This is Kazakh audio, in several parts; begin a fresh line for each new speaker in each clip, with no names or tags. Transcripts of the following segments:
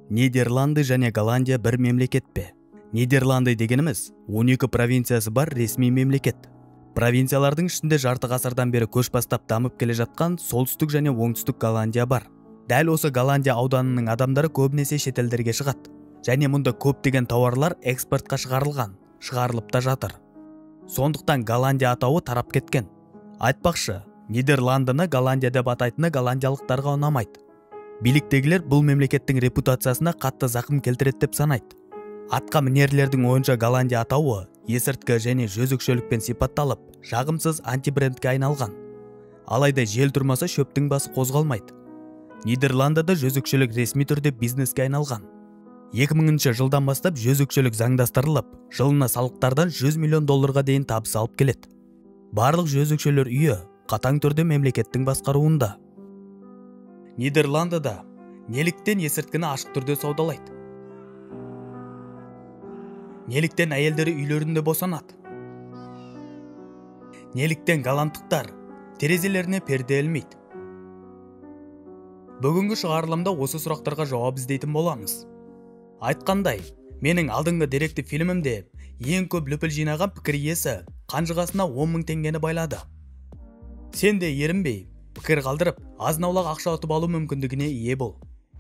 Нидерланды және Голландия бір мемлекет пе? Нидерланды дегеніміз 12 провинциясы бар ресми мемлекет. Провинциялардың ішінде жарты ғасырдан бері көш бастап дамып келе жатқан солтүстік және оңтүстік Голландия бар. Дәл осы Голландия ауданының адамдары көбінесе шетелдерге шығады. Және мұнда көптеген тауарлар экспортқа шығарылып та жатыр. Сондықтан Голландия атауы тарап кеткен. Айтпақшы, Нидерландыны Голландия деп атайтыны голландиялықтарға ұнамайды. Биліктегілер бұл мемлекеттің репутациясына қатты зақым келтіреді деп санайды. Атқа мінерлердің ойынша Голландия атауы есірткі және жөзекшелікпен сипатталып, жағымсыз антибрендке айналған. Алайда жел тұрмаса шөптің басы қозғалмайды. Нидерландыда жөзекшелік ресми түрде бизнеске айналған. 2000 жылдан бастап жөзекшелік заңдастырылып, жылына салықтардан $100 миллион дейін табыс алып келеді. Барлық жөзекшелер үйі қатаң түрде мемлекеттің басқаруында. Нидерландыда неліктен есірткіні ашық түрде саудалайды? Неліктен әйелдері үйлерінде босанады? Неліктен голландықтар терезелеріне перде ілмейді? Бүгінгі шығарылымда осы сұрақтарға жауап іздейтін боламыз. Айтқандай, менің алдыңғы деректі фильмімде ең көп лүпіл жинаған пікір иесі қанжығасына 10 000 теңгені байлады. Сен де ерінбей, пікір қалдырып, азын-аулақ ақша ұтып алу мүмкіндігіне ие бол.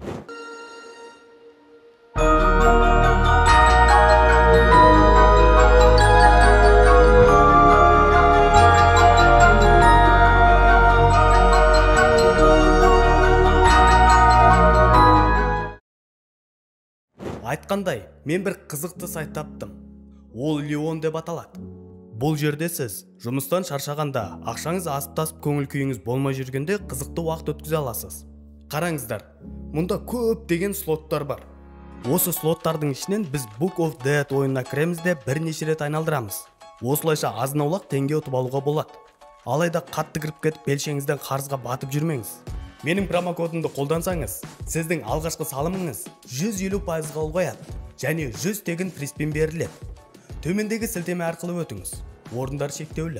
Айтқандай, мен бір қызықты сайт таптым. Ол Леон деп аталады. Бұл жерде сіз жұмыстан шаршағанда, ақшаңыз асып-тасып көңіл күйіңіз болмай жүргенде қызықты уақыт өткізе аласыз. Қараңыздар, мұнда көп деген слоттар бар. Осы слоттардың ішінен біз Book of Dead ойынына кіреміз де бірнеше рет айналдырамыз. Осылайша азын-аулақ теңге ұтып алуға болады. Алайда қатты кіріп кетіп белшеңізден қарызға батып жүрмеңіз. Менің промокодымды қолдансаңыз, сіздің алғашқы салымыңыз 150%-ға ұлғаяды және 100 тегін приспен беріледі. Төмендегі сілтеме арқылы өтіңіз. Орындар шектеулі.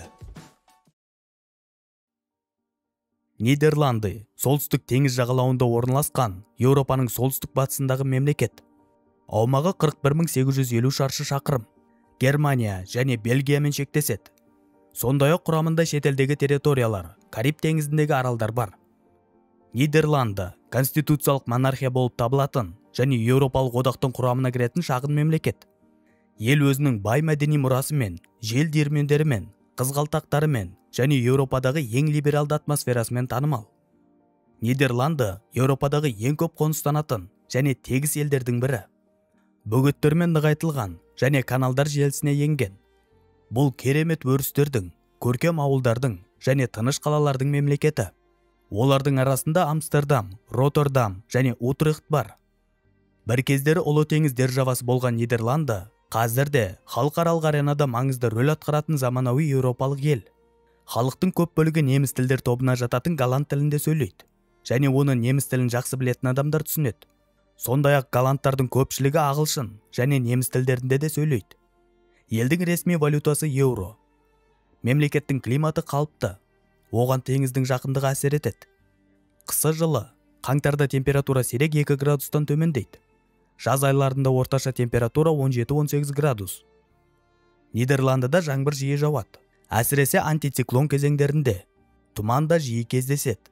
Нидерланды солтүстік теңіз жағалауында орналасқан Еуропаның солтүстік батысындағы мемлекет. Аумағы 41.850 шаршы шақырым. Германия және Бельгиямен шектеседі. Сондай-ақ құрамында шетелдегі территориялар, Кариб теңізіндегі аралдар бар. Нидерланды конституциялық монархия болып табылатын және Еуропалық одақтың құрамына кіретін шағын мемлекет. Ел өзінің бай мәдени мұрасымен, жел диірмендерімен, қызғалтақтарымен және Еуропадағы ең либералды атмосферасымен танымал. Нидерланды Еуропадағы ең көп қоныстанатын және тегіс елдердің бірі. Бөгеттермен нығайтылған және каналдар желісіне енген. Бұл керемет өрістердің, көркем ауылдардың және тыныш қалалардың мемлекеті. Олардың арасында Амстердам, Роттердам және Утрехт бар. Бір кездері ұлы теңіз державасы болған Нидерланды қазірде халықаралық аренада маңызды рөл атқаратын заманауи еуропалық ел. Халықтың көп бөлігі неміс тілдер тобына жататын голланд тілінде сөйлейді, және оны неміс тілін жақсы білетін адамдар түсінеді. Сондай-ақ голландтардың көпшілігі ағылшын және неміс тілдерінде де сөйлейді. Елдің ресми валютасы еуро. Мемлекеттің климаты қалыпты. Оған теңіздің жақындығы әсер етеді. Қысы жылы, қаңтарда температура сирек 2 градустан төмендейді. Жаз айларында орташа температура 17-18 градус. Нидерландыда жаңбыр жиі жауады. Әсіресе антициклон кезеңдерінде. Тұман да жиі кездеседі.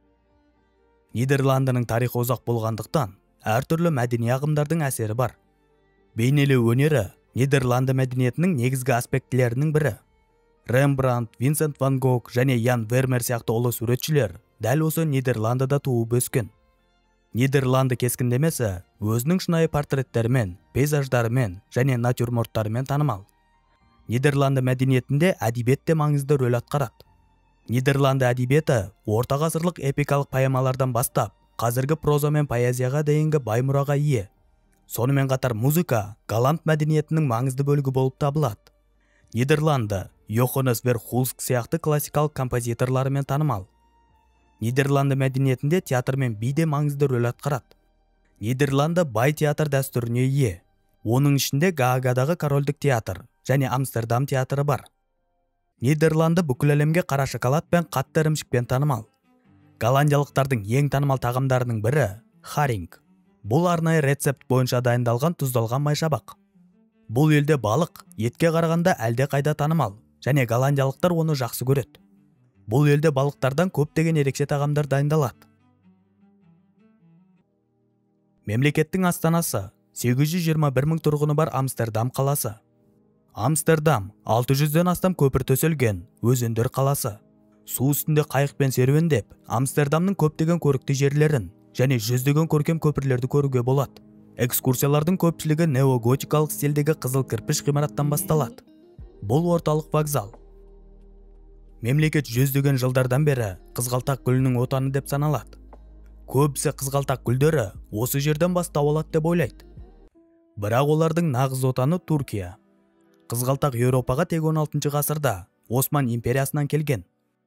Нидерландының тарихы ұзақ болғандықтан, әртүрлі мәдени ағымдардың әсері бар. Бейнелеу өнері Нидерланды мәдениетінің негізгі аспектілерінің бірі. Рембрандт, Винсент ван Гог және Ян Вермер сияқты ұлы суретшілер дәл осы Нидерландыда туып өскен. Нидерланды кескіндемесі өзінің шынайы портреттерімен, пейзаждарымен және натюрморттарымен танымал. Нидерланды мәдениетінде әдебиет те маңызды рөл атқарады. Нидерланды әдебиеті орта ғасырлық эпикалық поэмалардан бастап, қазіргі проза мен поэзияға дейінгі бай мұраға ие. Сонымен қатар музыка голланд мәдениетінің маңызды бөлігі болып табылады. Нидерланды Йоханнес Верхулск сияқты классикалық композиторларымен танымал. Нидерланды мәдениетінде театр мен би де маңызды рөл атқарады. Нидерланды бай театр дәстүріне ие. Оның ішінде Гаагадағы корольдік театр және Амстердам театры бар. Нидерланды бүкіл әлемге қара шоколад пен қатты ірімшікпен танымал. Голландиялықтардың ең танымал тағамдарының бірі харинг. Бұл арнайы рецепт бойынша дайындалған тұздалған майшабақ. Бұл елде балық етке қарағанда әлде қайда танымал, және голландиялықтар оны жақсы көреді. Бұл елде балықтардан көптеген ерекше тағамдар дайындалады. Мемлекеттің астанасы 821 мың тұрғыны бар Амстердам қаласы. Амстердам 600-ден астам көпір төселген өзендер қаласы. Су үстінде қайықпен серуендеп, Амстердамның көптеген көрікті жерлерін және жүздеген көркем көпірлерді көруге болады. Экскурсиялардың көпшілігі неоготикалық стильдегі қызыл кірпіш ғимараттан басталады. Бұл орталық вокзал. Мемлекет жүздеген жылдардан бері қызғалдақ гүлінің отаны деп саналады. Көбісі қызғалдақ гүлдері осы жерден бастау алады деп ойлайды. Бірақ олардың нағыз отаны Түркия. Қызғалдақ Еуропаға тек 16 ғасырда Осман империясынан келген.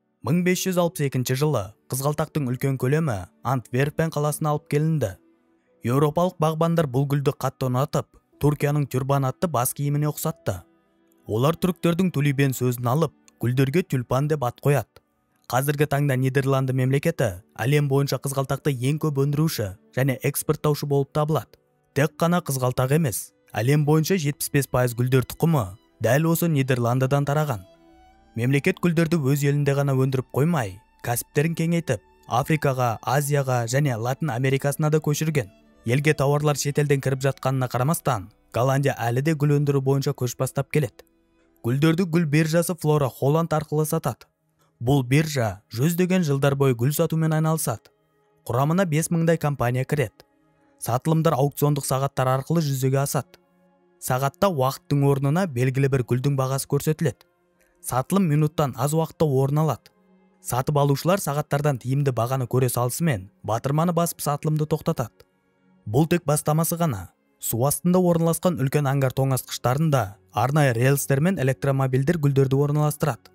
1562 жылы қызғалдақтың үлкен көлемі Антверпен қаласына алып келінді. Еуропалық бағбандар бұл гүлді қатты ұнатып, Түркияның тюрбан атты бас киіміне ұқсатты. Олар түріктердің тулибен сөзін алып, гүлдерге тюльпан деп ат қояды. Қазіргі таңда Нидерланды мемлекеті әлем бойынша қызғалдақты ең көп өндіруші және экспорттаушы болып табылады. Тек қана қызғалдақ емес, әлем бойынша 75% гүлдер тұқымы дәл осы Нидерландыдан тараған. Мемлекет гүлдерді өз елінде ғана өндіріп қоймай, кәсіптерін кеңейтіп, Африкаға, Азияға және Латын Америкасына да көшірген. Елге тауарлар шетелден кіріп жатқанына қарамастан, Голландия әлі де гүл өндіру бойынша көш бастап келеді. Гүлдерді гүл биржасы Флора Холланд арқылы сатады. Бұл биржа жүздеген жылдар бойы гүл сатумен айналысады. Құрамына 5000-дай компания кіреді. Сатылымдар аукциондық сағаттар арқылы жүзеге асады. Сағатта уақыттың орнына белгілі бір гүлдің бағасы көрсетіледі. Сатылым минуттан аз уақытта орын алады. Сатып алушылар сағаттардан тиімді бағаны көре салысымен батырманы басып сатылымды тоқтатады. Бұл тек бастамасы ғана. Су астында орналасқан үлкен ангар тоңазытқыштарында арнайы рельстер мен электромобильдер гүлдерді орналастырады.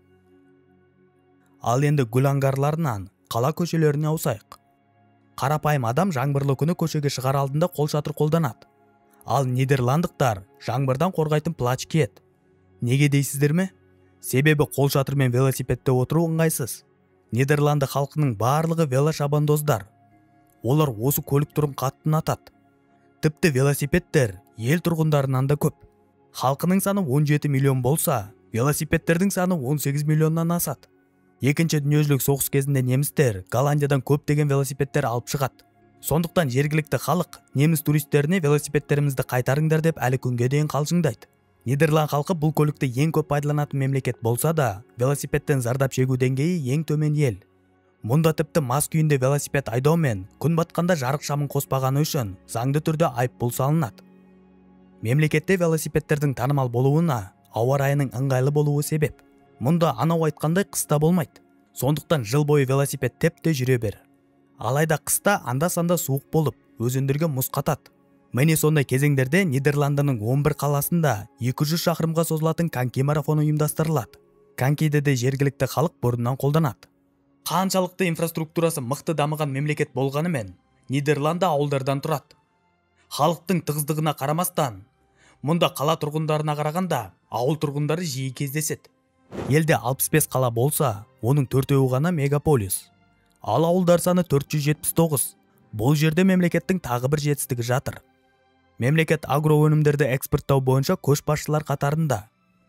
Ал енді гүл ангарларынан қала көшелеріне ауысайық. Қарапайым адам жаңбырлы күні көшеге шығар алдында қолшатыр қолданады. Ал нидерландықтар жаңбырдан қорғайтын плач киеді. Неге дейсіздер ме? Себебі қолшатыр мен велосипедте отыру ыңғайсыз. Нидерланды халқының барлығы велошабандоздар. Олар осы көлік түрін қатты ұнатады. Тіпті велосипедтер ел тұрғындарынан да көп. Халқының саны 17 миллион болса, велосипедтердің саны 18 миллионнан асады. Екінші дүниежүзілік соғыс кезінде немістер Голландиядан көптеген велосипедтер алып шығады. Сондықтан жергілікті халық неміс туристеріне велосипедтерімізді қайтарыңдар деп әлі күнге дейін қалжыңдайды. Нидерланд халқы бұл көлікті ең көп пайдаланатын мемлекет болса да, велосипедтен зардап шегу деңгейі ең төмен ел. Мұнда тіпті мас күйінде велосипед айдау мен күн батқанда жарық шамын қоспағаны үшін заңды түрде айыппұл салынады. Мемлекетте велосипедтердің танымал болуына ауа райының ыңғайлы болуы себеп. Мұнда анау айтқандай қыста болмайды. Сондықтан жыл бойы велосипед тепте жүре бер. Алайда қыста анда-санда суық болып, өзендерге мұз қатады. Міне сондай кезеңдерде Нидерландының 11 қаласында 200 шақырымға созылатын коньки марафоны ұйымдастырылады. Конькиді де жергілікті халық бұрыннан қолданады. Қаншалықты инфраструктурасы мықты дамыған мемлекет болғанымен, Нидерланды ауылдардан тұрады. Халықтың тығыздығына қарамастан, мұнда қала тұрғындарына қарағанда ауыл тұрғындары жиі кездеседі. Елде 65 қала болса, оның 4-еуі ғана мегаполис. Ал ауылдар саны 479. Бұл жерде мемлекеттің тағы бір жетістігі жатыр. Мемлекет агроөнімдерді экспорттау бойынша көшбасшылар қатарында.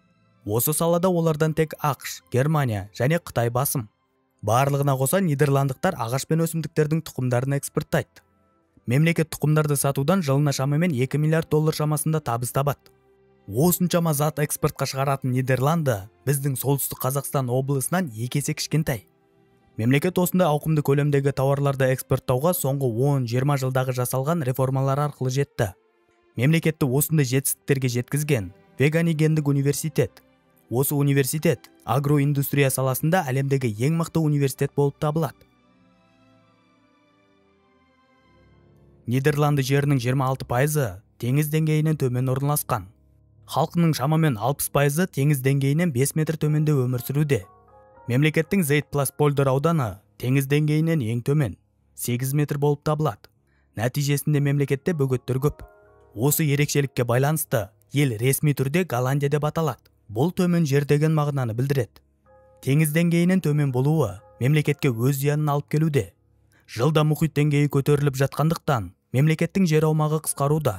Осы салада олардан тек ақш, Германия және Қытай басым. Барлығына қоса нидерландықтар ағаш пен өсімдіктердің тұқымдарын экспорттайды. Мемлекет тұқымдарды сатудан жылына шамамен 2 миллиард доллар шамасында табыс табады. Осыншама зат экспортқа шығаратын Нидерланды біздің солтүстік Қазақстан облысынан 2 есе кішкентай. Мемлекет осындай ауқымды көлемдегі тауарларды экспорттауға соңғы 10-20 жылдағы жасалған реформалар арқылы жетті. Мемлекетті осындай жетістіктерге жеткізген Веганигендік университет. Осы университет агроиндустрия саласында әлемдегі ең мықты университет болып табылады. Нидерланды жерінің 26% теңіз деңгейінен төмен орналасқан. Халқының шамамен 60% теңіз деңгейінен 5 метр төменде өмір сүруде. Мемлекеттің Зейтпласполдер ауданы теңіз деңгейінен ең төмен 8 метр болып табылады. Нәтижесінде мемлекетте бөгеттер көп. Осы ерекшелікке байланысты ел ресми түрде Голландия деп аталады. Бұл төмен жер деген мағынаны білдіреді. Теңіз деңгейінен төмен болуы мемлекетке өз зиянын алып келуде. Жылда мұхит деңгейі көтеріліп жатқандықтан мемлекеттің жер аумағы қысқаруда.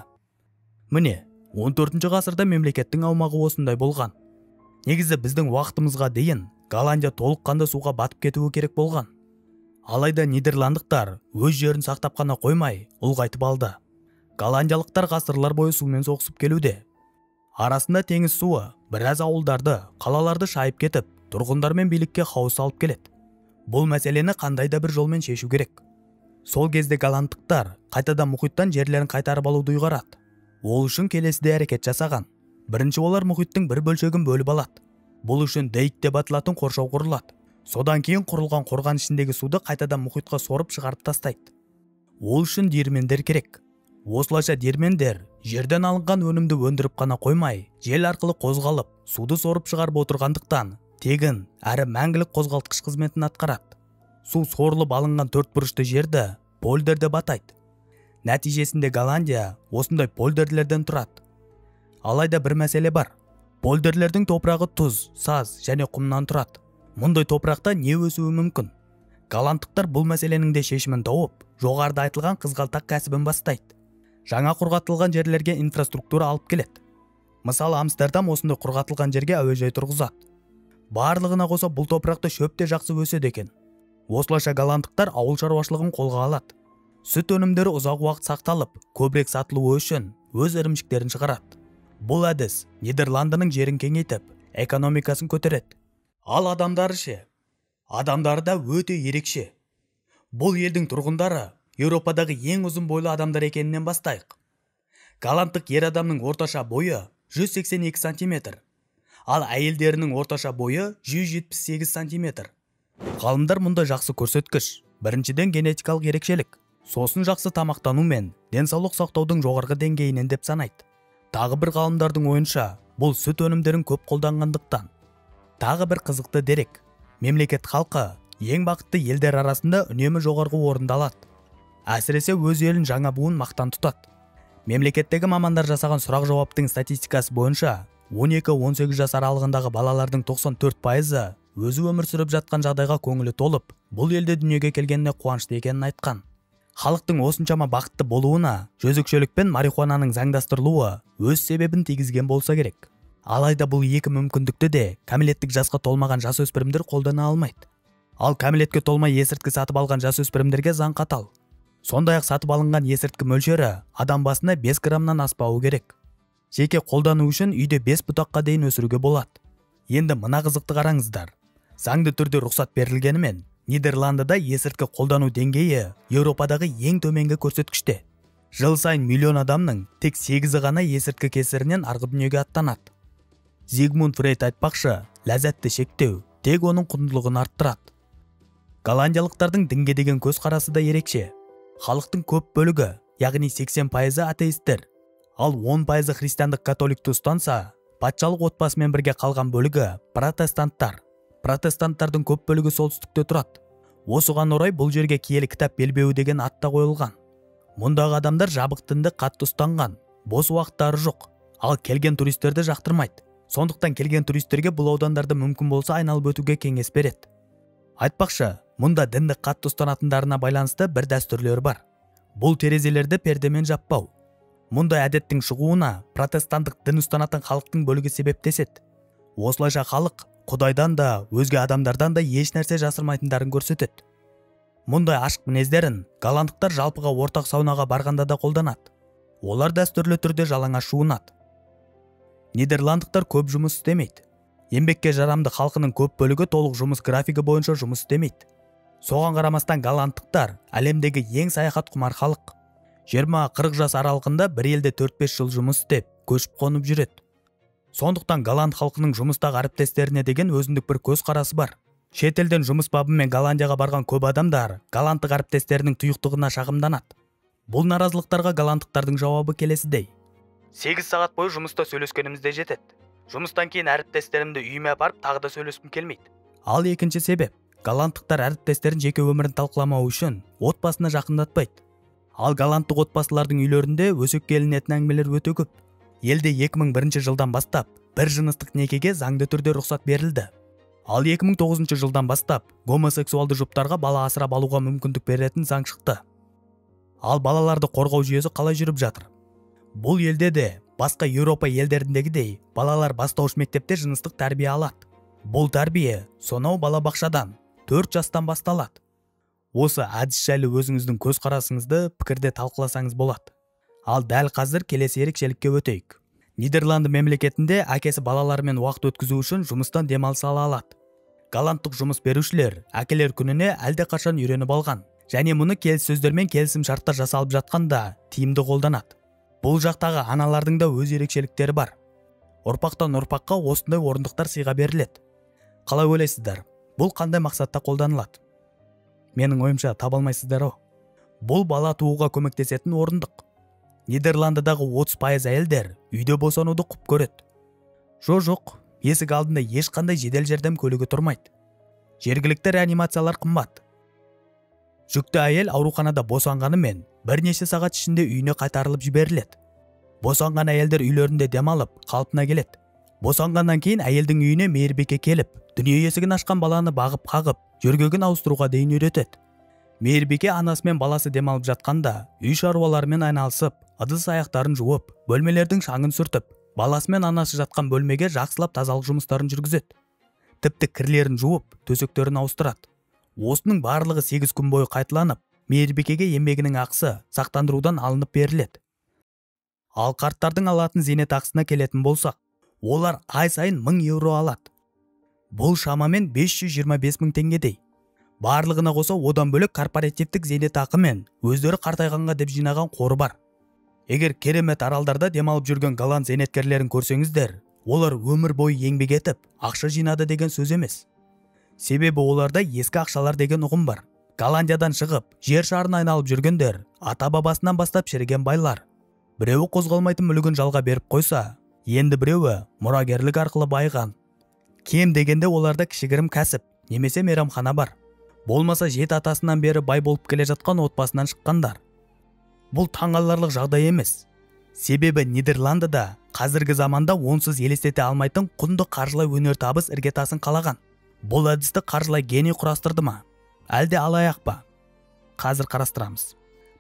Міне, 14 ғасырда мемлекеттің аумағы осындай болған. Негізі біздің уақытымызға дейін Голландия толыққанды суға батып кетуі керек болған. Алайда нидерландықтар өз жерін сақтап қана қоймай, ұлғайтып алды. Голландиялықтар ғасырлар бойы сумен соғысып келуде. Арасында теңіз суы біраз ауылдарды, қалаларды шайып кетіп, тұрғындар мен билікке хаос алып келеді. Бұл мәселені қандай да бір жолмен шешу керек. Сол кезде голландықтар қайтадан мұхиттан жерлерін қайтарып алуды ұйғарады. Ол үшін келесідей әрекет жасаған. Бірінші, олар мұхиттың бір бөлшегін бөліп алады. Бұл үшін дейк деп аталатын қоршау құрылады. Содан кейін құрылған қорған ішіндегі суды қайтадан мұхитқа сорып шығарып тастайды. Ол үшін диірмендер керек. Осылайша диірмендер жерден алынған өнімді өндіріп қана қоймай, жел арқылы қозғалып, суды сорып шығарып отырғандықтан тегін әрі мәңгілік қозғалтқыш қызметін атқарады. Су сорылып алынған төрт бұрышты жерді польдер деп атайды. Нәтижесінде Голландия осындай польдерлерден тұрады. Алайда бір мәселе бар. Польдерлердің топырағы тұз, саз және құмнан тұрады. Мұндай топырақта не өсуі мүмкін? Голландықтар бұл мәселенің де шешімін тауып, жоғарыда айтылған қызғалдақ кәсібін бастайды. Жаңа құрғатылған жерлерге инфраструктура алып келеді. Мысалы, Амстердам осындай құрғатылған жерге әуежай тұрғызады. Барлығына қоса бұл топырақта шөп те жақсы өседі екен. Осылайша голландықтар ауыл шаруашылығын қолға алады. Сүт өнімдері ұзақ уақыт сақталып, көбірек сатылуы үшін өз ірімшіктерін шығарады. Бұл әдіс Нидерландының жерін кеңейтіп, экономикасын көтереді. Ал адамдары ше? Адамдары да өте ерекше. Бұл елдің тұрғындары Еуропадағы ең ұзын бойлы адамдар екенінен бастайық. Голландық ер адамның орташа бойы 182 сантиметр, ал әйелдерінің орташа бойы 178 сантиметр. Ғалымдар мұндай жақсы көрсеткіш біріншіден генетикалық ерекшелік, сосын жақсы тамақтану мен денсаулық сақтаудың жоғарғы деңгейінен деп санайды. Тағы бір ғалымдардың ойынша, бұл сүт өнімдерін көп қолданғандықтан. Тағы бір қызықты дерек. Мемлекет халқы ең бақытты елдер арасында үнемі жоғарғы орында алады. Әсіресе өз елін жаңа буын мақтан тұтады. Мемлекеттегі мамандар жасаған сұрақ-жауаптың статистикасы бойынша 12-18 жас аралығындағы балалардың 94%-ы өзі өмір сүріп жатқан жағдайға көңілі толып, бұл елде дүниеге келгеніне қуанышты екенін айтқан. Халықтың осыншама бақытты болуына жөзекшелік пен марихуананың заңдастырылуы өз себебін тигізген болса керек. Алайда бұл екі мүмкіндікті де кәмелеттік жасқа толмаған жасөспірімдер қолдана алмайды. Ал кәмелетке толмай есірткі сатып алған жасөспірімдерге заң қатал. Сондай-ақ сатып алынған есірткі мөлшері адам басына 5 граммнан аспауы керек. Жеке қолдану үшін үйде 5 бұтаққа дейін өсіруге болады. Енді мына қызықты қараңыздар. Заңды түрде рұқсат берілгенімен, Нидерландыда есірткі қолдану деңгейі Еуропадағы ең төменгі көрсеткіште. Жыл сайын миллион адамның тек 8-і ғана есірткі кесірінен арғы дүниеге аттанады. Зигмунд Фрейд айтпақшы, ләззатты шектеу тек оның құндылығын арттырады. Голландиялықтардың дінге деген көзқарасы да ерекше. Халықтың көп бөлігі, яғни 80%-ы атеисттер, ал 10%-ы христиандық католикті ұстанса, патшалық отбасымен бірге қалған бөлігі протестанттар. Протестанттардың көп бөлігі солтүстікте тұрады. Осыған орай бұл жерге киелі кітап белбеуі деген ат та қойылған. Мұндағы адамдар жабық дінді қатты ұстанған, бос уақыттары жоқ, ал келген туристерді жақтырмайды. Сондықтан келген туристерге бұл аудандарды мүмкін болса айналып өтуге кеңес береді. Айтпақшы, мұнда дінді қатты ұстанатындарына байланысты бір дәстүрлері бар. Бұл терезелерді пердемен жаппау. Мұндай әдеттің шығуына протестанттық дін ұстанатын халықтың бөлігі себептеседі. Осылайша халық Құдайдан да, өзге адамдардан да еш нәрсе жасырмайтындарын көрсетеді. Мұндай ашық мінездерін голландықтар жалпыға ортақ саунаға барғанда да қолданады. Олар дәстүрлі түрде жалаңаш жуынады. Нидерландықтар көп жұмыс істемейді. Еңбекке жарамды халқының көп бөлігі толық жұмыс графигі бойынша жұмыс істемейді. Соған қарамастан голландықтар әлемдегі ең саяхат құмар халық. 20-40 жас аралығында бір елде 4-5 жыл жұмыс істеп, көшіп қонып жүреді. Сондықтан голланд халқының жұмыстағы әріптестеріне деген өзіндік бір көзқарасы бар. Шетелден жұмыс бабымен Голландияға барған көп адамдар голландық әріптестерінің тұйықтығына шағымданады. Бұл наразылықтарға голландықтардың жауабы келесідей. 8 сағат бойы жұмыста сөйлескенімізде жетеді. Жұмыстан кейін әріптестерімді үйіме апарып тағы да сөйлескім келмейді. Ал екінші себеп, голландықтар әріптестерін жеке өмірін талқыламау үшін отбасына жақындатпайды. Ал голландық отбасылардың үйлерінде өсек келінетін әңгімелер өте көп. Елде 2001 жылдан бастап бір жыныстық некеге заңды түрде рұқсат берілді. Ал 2009 жылдан бастап гомосексуалды жұптарға бала асырап алуға мүмкіндік беретін заң шықты. Ал балаларды қорғау жүйесі қалай жүріп жатыр? Бұл елде де басқа Еуропа елдеріндегідей балалар бастауыш мектепте жыныстық тәрбие алады. Бұл тәрбие сонау балабақшадан 4 жастан басталады. Осы әдіс жайлы өзіңіздің көзқарасыңызды пікірде талқыласаңыз болады. Ал дәл қазір келесі ерекшелікке өтейік. Нидерланды мемлекетінде әкесі балаларымен уақыт өткізу үшін жұмыстан демалыс ала алады. Голландтық жұмыс берушілер әкелер күніне әлдеқашан үйреніп алған, және мұны келіссөздермен келісім шарттар жасалып жатқанда тиімді қолданады. Бұл жақтағы аналардың да өз ерекшеліктері бар. Ұрпақтан ұрпаққа осындай орындықтар сыйға беріледі. Қалай ойлайсыздар? Бұл қандай мақсатта қолданылады? Менің ойымша таба алмайсыздар. Бұл бала тууға көмектесетін орындық. Нидерландыдағы 30% әйелдер үйде босануды құп көреді. Жоқ, есік алдында ешқандай жедел жәрдем көлігі тұрмайды. Жергілікті реанимациялар қымбат. Жүкті әйел ауруханада босанғанымен бірнеше сағат ішінде үйіне қайтарылып жіберіледі. Босанған әйелдер үйлерінде демалып, қалпына келеді. Босанғаннан кейін әйелдің үйіне мейірбике келіп, дүние есігін ашқан баланы бағып-қағып, жөргегін ауыстыруға дейін үйретеді. Мейірбике анасымен баласы демалып жатқанда үй шаруаларымен айналысып, ыдыс-аяқтарын жуып, бөлмелердің шаңын сүртіп, баласымен анасы жатқан бөлмеге жақсылап тазалық жұмыстарын жүргізеді. Тіпті кірлерін жуып, төсектерін ауыстырады. Осының барлығы 8 күн бойы қайталанып, мейірбикеге еңбегінің ақысы сақтандырудан алынып беріледі. Ал қарттардың алатын зейнетақысына келетін болсақ, олар ай сайын 1000 евро алады. Бұл шамамен 525 000 теңгедей. Барлығына қоса одан бөлек корпоративтік зейнетақы мен өздері қартайғанға деп жинаған қоры бар. Егер керемет аралдарда демалып жүрген голланд зейнеткерлерін көрсеңіздер, олар өмір бойы еңбек етіп, ақша жинады деген сөз емес. Себебі оларда ескі ақшалар деген ұғым бар. Голландиядан шығып, жер шарын айналып жүргендер, ата-бабасынан бастап шіріген байлар. Біреуі қозғалмайтын мүлігін жалға беріп қойса, енді біреуі мұрагерлік арқылы байыған. Кем дегенде оларда кішігірім кәсіп, немесе мейрамхана бар. Болмаса жеті атасынан бері бай болып келе жатқан отбасынан шыққандар. Бұл таңғаларлық жағдай емес. Себебі Нидерландыда қазіргі заманда онсыз елестете алмайтын құнды қаржылай өнертабыс іргетасын қалаған. Бұл әдісті қаржылай гений құрастырды ма? Әлде алаяқ па? Қазір қарастырамыз.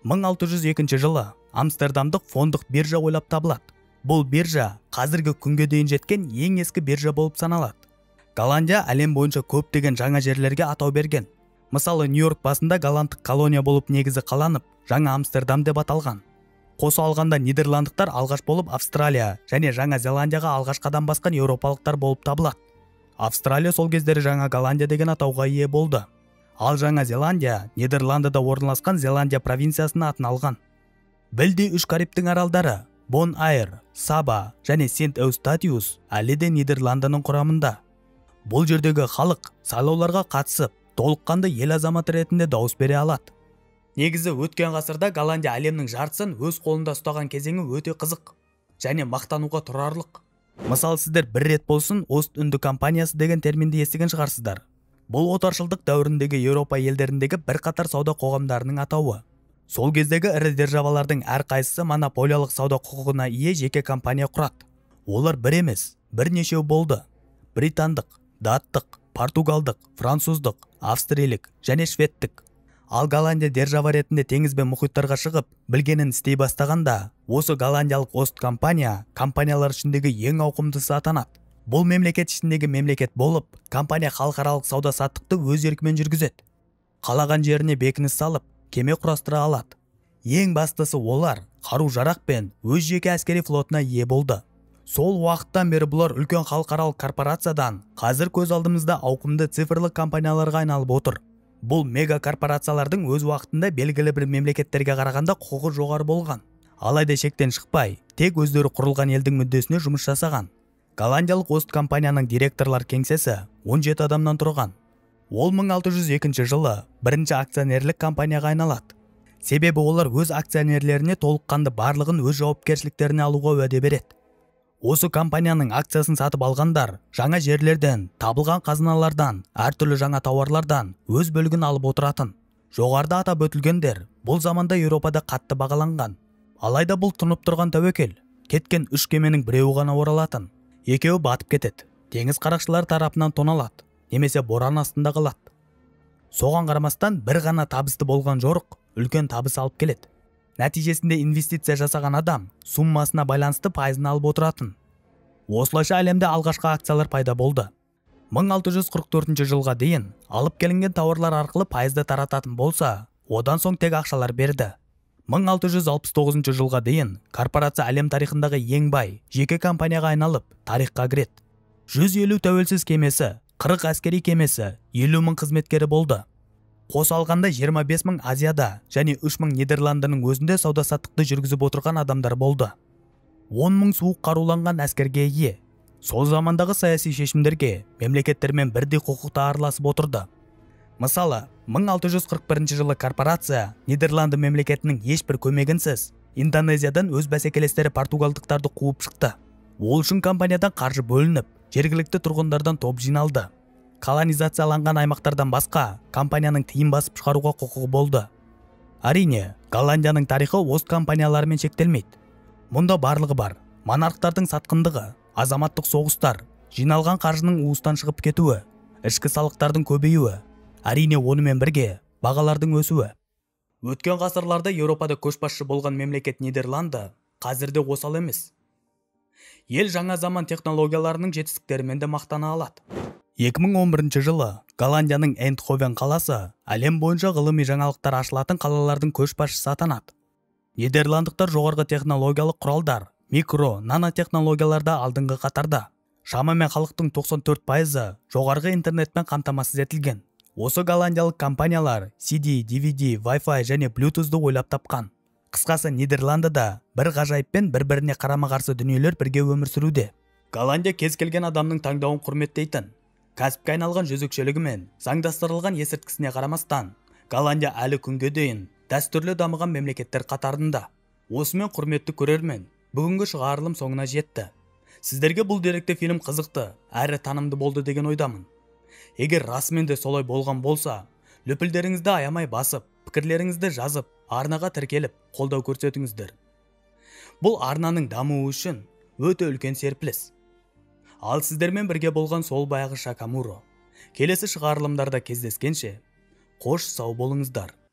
1602 жылы Амстердамдық фондық биржа ойлап табылады. Бұл биржа қазіргі күнге дейін жеткен ең ескі биржа болып саналады. Голландия әлем бойынша көптеген жаңа жерлерге атау берген. Мысалы, Нью-Йорк басында голландтық колония болып негізі қаланып, жаңа Амстердам деп аталған. Қоса алғанда нидерландықтар алғаш болып Австралия және Жаңа Зеландияға алғаш қадам басқан еуропалықтар болып табылады. Австралия сол кездері Жаңа Голландия деген атауға ие болды. Ал Жаңа Зеландия Нидерландыда орналасқан Зеландия провинциясына атын алған. Білдей 3 Карибтің аралдары Бон-Айр, Саба және Сент-Эустатиус әлі де Нидерландының құрамында. Бұл жердегі халық сайлауларға қатысып, толыққанды ел азаматы ретінде дауыс бере алады. Негізі өткен ғасырда Голландия әлемнің жартысын өз қолында ұстаған кезеңі өте қызық және мақтануға тұрарлық. Мысалы, сіздер бір рет болсын Ост-Үнді компаниясы деген терминді естіген шығарсыздар. Бұл отаршылдық дәуіріндегі Еуропа елдеріндегі бірқатар сауда қоғамдарының атауы. Сол кездегі ірі державалардың әрқайсысы монополиялық сауда құқығына ие жеке компания құрады. Олар бір емес, бірнешеу болды. Британдық, даттық, португалдық, француздық, австриялық және шведтік. Ал Голландия держава ретінде теңіз бен мұхиттарға шығып, білгенін істей бастағанда, осы голландиялық Ост компаниялар ішіндегі ең ауқымдысы атанады. Бұл мемлекет ішіндегі мемлекет болып, компания халықаралық сауда саттықты өз еркімен жүргізеді. Қалаған жеріне бекініс салып, кеме құрастыра алады. Ең бастысы олар қару-жарақ пен өз жеке әскери флотына ие болды. Сол уақыттан бері бұлар үлкен халықаралық корпорациядан қазір көз алдымызда ауқымды цифрлы компанияларға айналып отыр. Бұл мега корпорациялардың өз уақытында белгілі бір мемлекеттерге қарағанда құқығы жоғары болған. Алайда шектен шықпай, тек өздері құрылған елдің мүддесіне жұмыс жасаған. Голландиялық Ост компанияның директорлар кеңсесі 17 адамнан тұрған. Ол 1602 жылы бірінші акционерлік компанияға айналады. Себебі олар өз акционерлеріне толыққанды барлығын өз жауапкершіліктеріне алуға уәде береді. Осы компанияның акциясын сатып алғандар жаңа жерлерден, табылған қазыналардан, әртүрлі жаңа тауарлардан өз бөлігін алып отыратын. Жоғарыда атап өтілгендер бұл заманда Еуропада қатты бағаланған. Алайда бұл тұнып тұрған тәуекел. Кеткен 3 кеменің біреуі ғана оралатын. Екеуі батып кетеді. Теңіз қарақшылары тарапынан тоналады, немесе боран астында қалады. Соған қарамастан бір ғана табысты болған жорық үлкен табыс алып келеді. Нәтижесінде инвестиция жасаған адам суммасына байланысты пайызын алып отыратын. Осылайша әлемде алғашқы акциялар пайда болды. 1644 жылға дейін алып келінген тауарлар арқылы пайызды тарататын болса, одан соң тек ақшалар берді. 1669 жылға дейін корпорация әлем тарихындағы ең бай жеке компанияға айналып, тарихқа кіреді. 150 тәуелсіз кемесі, 40 әскери кемесі, 50 мың қызметкері болды. Қоса алғанда 25 мың Азияда және 3 мың Нидерландының өзінде сауда-саттықты жүргізіп отырған адамдар болды. 10 мың суық қаруланған әскерге ие. Сол замандағы саяси шешімдерге мемлекеттермен бірдей құқықта араласып отырды. Мысалы, 1641 жылы корпорация Нидерланды мемлекетінің ешбір көмегінсіз Индонезиядан өз бәсекелестері португалдықтарды қуып шықты. Ол үшін компаниядан қаржы бөлініп, жергілікті тұрғындардан топ жиналды. Колонизацияланған аймақтардан басқа компанияның тиын басып шығаруға құқығы болды. Әрине, Голландияның тарихы ост компанияларымен шектелмейді. Мұнда барлығы бар: монархтардың сатқындығы, азаматтық соғыстар, жиналған қаржының уыстан шығып кетуі, ішкі салықтардың көбеюі, әрине онымен бірге бағалардың өсуі. Өткен ғасырларда Еуропада көшбасшы болған мемлекет Нидерланды қазірде осал емес. Ел жаңа заман технологияларының жетістіктерімен де мақтана алады. 2011 жылы Голландияның Эндховен қаласы әлем бойынша ғылыми жаңалықтар ашылатын қалалардың көшбасшысы атанады. Нидерландықтар жоғарғы технологиялық құралдар, микро, нанотехнологияларда алдыңғы қатарда. Шамамен халықтың 94% жоғарғы интернетпен қамтамасыз етілген. Осы голландиялық компаниялар CD, DVD, Wi-Fi және Bluetooth'ды ойлап тапқан. Қысқасы, Нидерландыда бір ғажайыппен бір-біріне қарама-қарсы дүниелер бірге өмір сүруде. Голландия кез келген адамның таңдауын құрметтейтін. Кәсіпке айналған жөзекшелігімен заңдастырылған есірткісіне қарамастан, Голландия әлі күнге дейін дәстүрлі дамыған мемлекеттер қатарында. Осымен құрметті көрермен, бүгінгі шығарылым соңына жетті. Сіздерге бұл деректі фильм қызықты әрі танымды болды деген ойдамын. Егер расымен де солай болған болса, лүпілдеріңізді аямай басып, пікірлеріңізді жазып, арнаға тіркеліп, қолдау көрсетіңіздер. Бұл арнаның дамуы үшін өте үлкен серпіліс. Ал сіздермен бірге болған сол баяғы Шакамуро. Келесі шығарылымдарда кездескенше, қош сау болыңыздар.